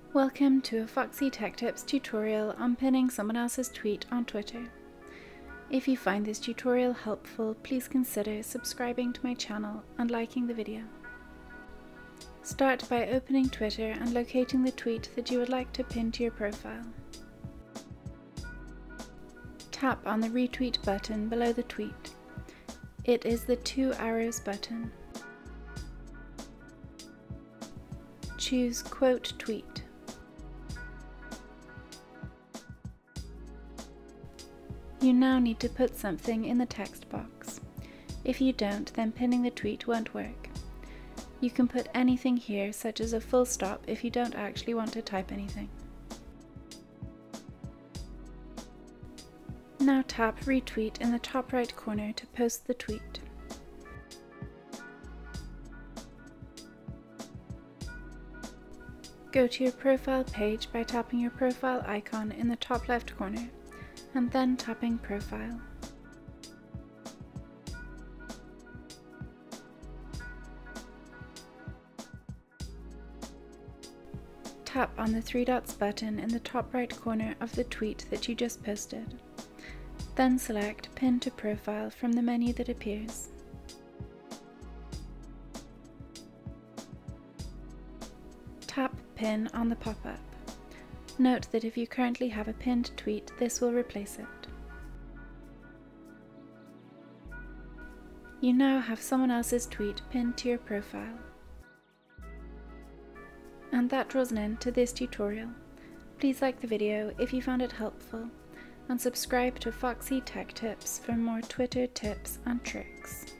Welcome to a Foxy Tech Tips tutorial on pinning someone else's tweet on Twitter. If you find this tutorial helpful, please consider subscribing to my channel and liking the video. Start by opening Twitter and locating the tweet that you would like to pin to your profile. Tap on the Retweet button below the tweet. It is the 2 arrows button. Choose Quote Tweet. You now need to put something in the text box. If you don't, then pinning the tweet won't work. You can put anything here, such as a full stop if you don't actually want to type anything. Now tap Retweet in the top right corner to post the tweet. Go to your profile page by tapping your profile icon in the top left corner, and then tapping Profile. Tap on the 3 dots button in the top right corner of the tweet that you just posted. Then select Pin to Profile from the menu that appears. Tap Pin on the pop-up. Note that if you currently have a pinned tweet, this will replace it. You now have someone else's tweet pinned to your profile. And that draws an end to this tutorial. Please like the video if you found it helpful, and subscribe to Foxy Tech Tips for more Twitter tips and tricks.